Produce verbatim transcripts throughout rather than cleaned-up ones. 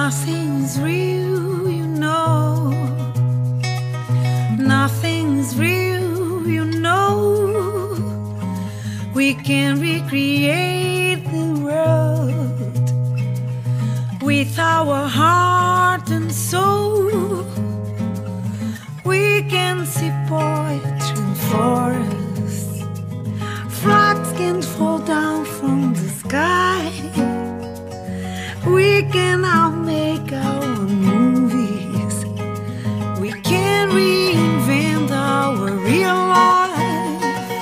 Nothing's real, you know. Nothing's real, you know. We can recreate the world with our heart and soul. We can see poetry in forests. Flags can fall down from the sky. We can now make our own movies. We can reinvent our real life.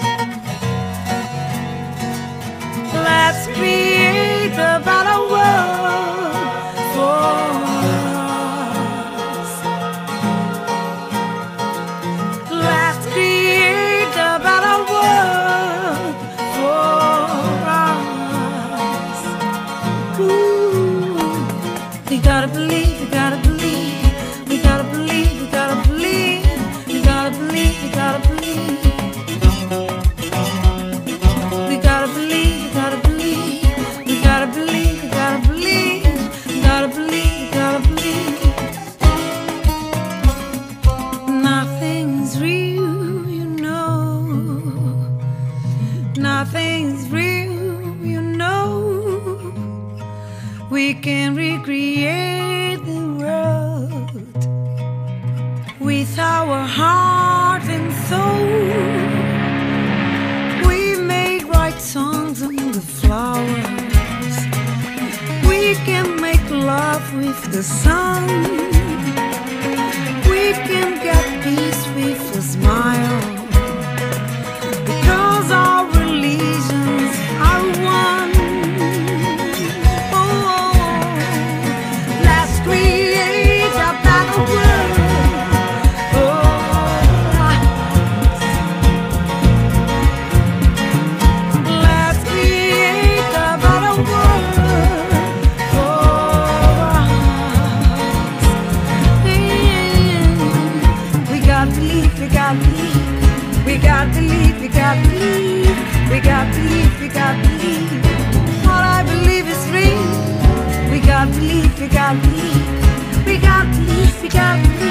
Let's create a better world for us. Let's create a better world for us. Ooh. We gotta believe, we gotta believe, we gotta believe, we gotta believe, we gotta believe, we gotta believe. We gotta believe, we gotta believe, we gotta believe, we gotta believe, we gotta believe, we gotta believe. Nothing's real, you know. Nothing's real, you know. We can recreate the world with our heart and soul. We make right songs on the flowers. We can make love with the sun. We can get peace with a smile, because our religions are one. We got believe, we got believe, we got believe, we got believe. All I believe is real. We got believe, we got believe, we got believe, we got believe.